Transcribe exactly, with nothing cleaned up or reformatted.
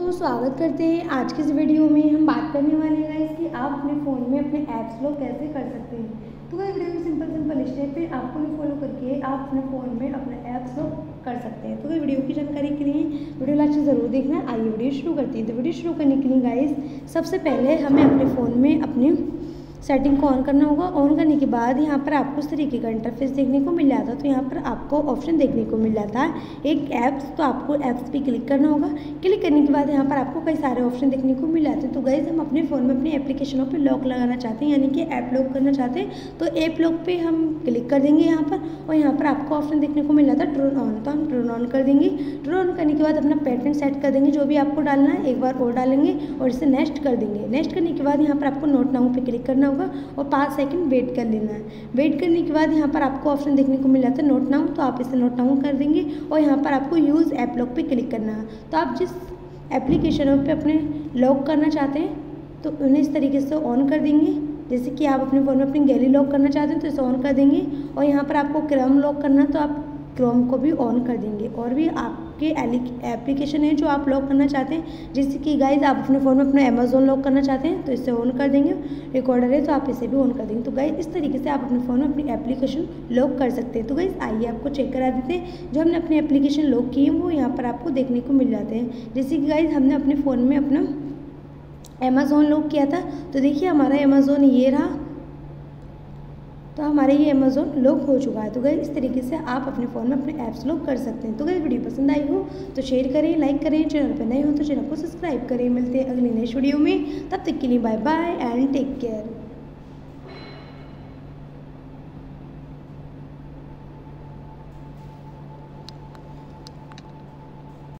तो स्वागत करते हैं आज की इस वीडियो में। हम बात करने वाले हैं गाइस कि आप अपने फ़ोन में अपने ऐप्स लॉक कैसे कर सकते हैं। तो गाइस वीडियो में सिंपल सिंपल स्टेप है, आपको भी फॉलो करके आप अपने फ़ोन में अपने ऐप्स लॉक कर सकते हैं। तो गाइस वीडियो की जानकारी के लिए वीडियो लास्ट ज़रूर देखना। आइए वीडियो शुरू करते हैं। तो वीडियो शुरू करने के लिए गाइस सबसे पहले हमें अपने फ़ोन में अपनी सेटिंग को ऑन करना होगा। ऑन करने के बाद यहाँ पर आपको इस तरीके का इंटरफेस देखने को मिल जाता है। तो यहाँ पर आपको ऑप्शन देखने को मिल जाता है एक ऐप्स, तो आपको ऐप्स पे क्लिक करना होगा। क्लिक करने के बाद यहाँ पर आपको कई सारे ऑप्शन देखने को मिल जाते हैं। तो गाइस हम अपने फ़ोन में अपनी एप्लीकेशनों पे लॉक लगाना चाहते हैं, यानी कि ऐप लॉक करना चाहते हैं, तो ऐप लॉक पे हम क्लिक कर देंगे यहाँ पर। और यहाँ पर आपको ऑप्शन देखने को मिल जाता है टर्न ऑन, तो हम टर्न ऑन कर देंगे। टर्न ऑन करने के बाद अपना पैटर्न सेट कर देंगे, जो भी आपको डालना है एक बार और डालेंगे और इसे नेक्स्ट कर देंगे। नेक्स्ट करने के बाद यहाँ पर आपको नोट नाउ पे क्लिक करना होगा और पाँच सेकंड वेट कर लेना है। वेट करने के बाद यहाँ पर आपको ऑप्शन देखने को मिल जाता है नोट नाउ, तो आप इसे नोट नाउ कर देंगे और यहाँ पर आपको यूज़ ऐप लॉक पे क्लिक करना है। तो आप जिस एप्लीकेशनों पे अपने लॉक करना चाहते हैं तो उन्हें इस तरीके से ऑन कर देंगे। जैसे कि आप अपने फ़ोन में अपनी गैलरी लॉक करना चाहते हैं तो इसे ऑन कर देंगे। और यहाँ पर आपको क्रोम लॉक करना है तो आप क्रोम को भी ऑन कर देंगे। और भी आपके एप्लीकेशन है जो आप लॉक करना चाहते हैं, जैसे कि गाइज आप अपने फ़ोन में अपना अमेज़ोन लॉक करना चाहते हैं तो इसे ऑन कर देंगे। रिकॉर्डर है तो आप इसे भी ऑन कर देंगे। तो गाइज इस तरीके से आप अपने फ़ोन में अपनी एप्लीकेशन लॉक कर सकते हैं। तो गाइज आइए आपको चेक करा देते हैं। जो हमने अपनी एप्लीकेशन लॉक की है वो यहाँ पर आपको देखने को मिल जाते हैं। जैसे कि गाइज हमने अपने फ़ोन में अपना अमेज़ोन लॉक किया था, तो देखिए हमारा अमेज़ोन ये रहा, तो हमारे ये अमेज़ोन लॉक हो चुका है। तो गाइस इस तरीके से आप अपने फ़ोन में अपने ऐप्स लॉक कर सकते हैं। तो गाइस वीडियो पसंद आई हो तो शेयर करें, लाइक करें, चैनल पर नए हो तो चैनल को सब्सक्राइब करें। मिलते हैं अगली नेक्स्ट वीडियो में, तब तक के लिए bye bye and take care.